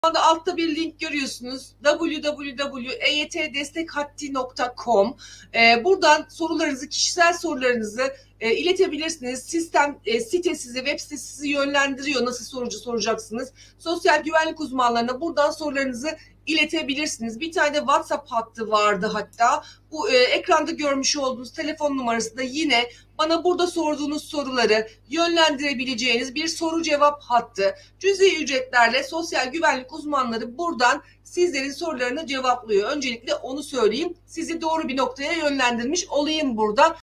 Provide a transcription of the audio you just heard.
anda altta bir link görüyorsunuz. www.eytdestekhatti.com. Buradan sorularınızı, kişisel sorularınızı iletebilirsiniz. Sistem site sizi, web sitesi sizi yönlendiriyor. Nasıl soru soracaksınız? Sosyal güvenlik uzmanlarına buradan sorularınızı iletebilirsiniz. Bir tane WhatsApp hattı vardı hatta. Bu ekranda görmüş olduğunuz telefon numarası da yine bana burada sorduğunuz soruları yönlendirebileceğiniz bir soru cevap hattı. Cüzi ücretlerle sosyal güvenlik uzmanları buradan sizlerin sorularını cevaplıyor. Öncelikle onu söyleyeyim. Sizi doğru bir noktaya yönlendirmiş olayım burada.